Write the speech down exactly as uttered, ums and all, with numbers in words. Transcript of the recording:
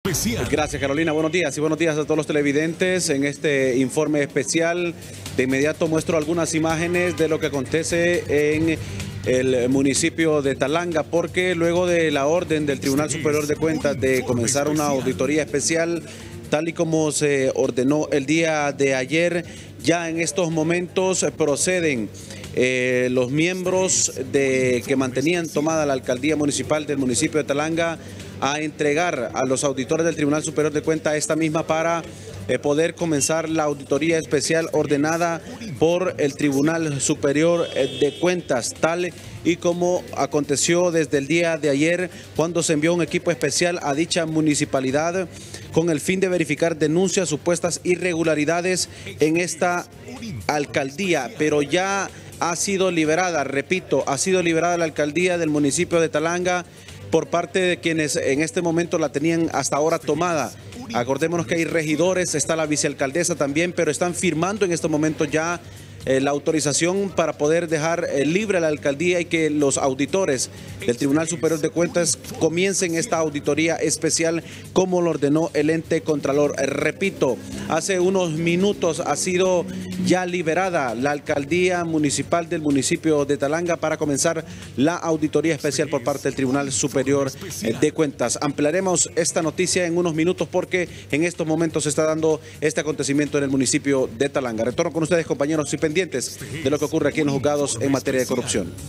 especial. Gracias, Carolina. Buenos días y buenos días a todos los televidentes. En este informe especial, de inmediato muestro algunas imágenes de lo que acontece en el municipio de Talanga, porque luego de la orden del Tribunal Superior de Cuentas de comenzar una auditoría especial, tal y como se ordenó el día de ayer, ya en estos momentos proceden eh, los miembros de, que mantenían tomada la alcaldía municipal del municipio de Talanga a entregar a los auditores del Tribunal Superior de Cuentas esta misma para eh, poder comenzar la auditoría especial ordenada por el Tribunal Superior de Cuentas, tal y como aconteció desde el día de ayer, cuando se envió un equipo especial a dicha municipalidad con el fin de verificar denuncias, supuestas irregularidades en esta alcaldía, pero ya ha sido liberada, repito, ha sido liberada la alcaldía del municipio de Talanga por parte de quienes en este momento la tenían hasta ahora tomada. Acordémonos que hay regidores, está la vicealcaldesa también, pero están firmando en estos momentos ya eh, la autorización para poder dejar eh, libre la alcaldía y que los auditores del Tribunal Superior de Cuentas comiencen esta auditoría especial como lo ordenó el ente contralor. Eh, repito, hace unos minutos ha sido ya liberada la alcaldía municipal del municipio de Talanga para comenzar la auditoría especial por parte del Tribunal Superior de Cuentas. Ampliaremos esta noticia en unos minutos porque en estos momentos se está dando este acontecimiento en el municipio de Talanga. Retorno con ustedes, compañeros, y pendientes de lo que ocurre aquí en los juzgados en materia de corrupción.